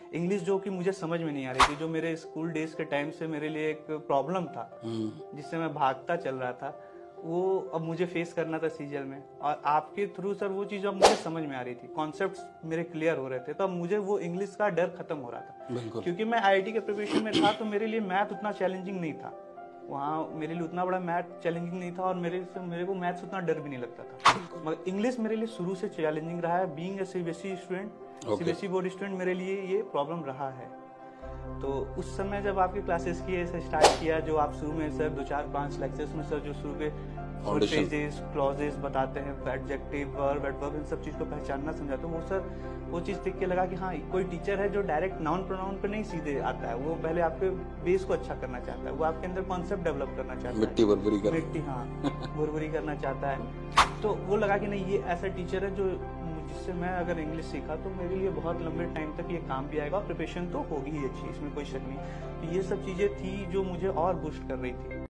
English जो कि मुझे समझ में नहीं आ रही थी, जो मेरे स्कूल डेज के टाइम से मेरे लिए एक प्रॉब्लम था जिससे मैं भागता चल रहा था, वो अब मुझे फेस करना था सीजीएल में। और आपके थ्रू सर वो चीज़ अब मुझे समझ में आ रही थी, कॉन्सेप्ट्स मेरे क्लियर हो रहे थे, तो अब मुझे वो इंग्लिश का डर खत्म हो रहा था। क्योंकि मैं आईआईटी के प्रिपरेशन में था, तो मेरे लिए मैथ उतना चैलेंजिंग नहीं था, वहाँ मेरे लिए उतना बड़ा मैथ चैलेंजिंग नहीं था, और मेरे को मैथ्स उतना डर भी नहीं लगता था। मगर इंग्लिश मेरे लिए शुरू से चैलेंजिंग रहा है। Being a CBSE student, CBSE board student, मेरे लिए ये प्रॉब्लम रहा है। तो उस समय जब आपकी क्लासेस की ऐसे स्टार्ट किया, जो आप शुरू में सर 2-4-5 लेक्चर्स में सर जो शुरू के फ्रेजेस क्लॉजेस बताते हैं, एडजेक्टिव वर्ब एडवर्ब, इन सब चीज़ को पहचानना समझाते हैं, वो सर वो चीज़ देख के लगा कि हाँ कोई टीचर है जो डायरेक्ट नाउन प्रोनाउन पे नहीं सीधे आता है, वो पहले आपके बेस को अच्छा करना चाहता है, वो आपके अंदर कॉन्सेप्ट डेवलप करना चाहता है, मिट्टी हाँ बुरबुरी करना चाहता है। तो वो लगा कि नहीं, ये ऐसा टीचर है जो जिससे मैं अगर इंग्लिश सीखा तो मेरे लिए बहुत लंबे टाइम तक ये काम भी आएगा, प्रिपरेशन तो होगी ही अच्छी, इसमें कोई शक नहीं। तो ये सब चीज़ें थी जो मुझे और बूस्ट कर रही थी।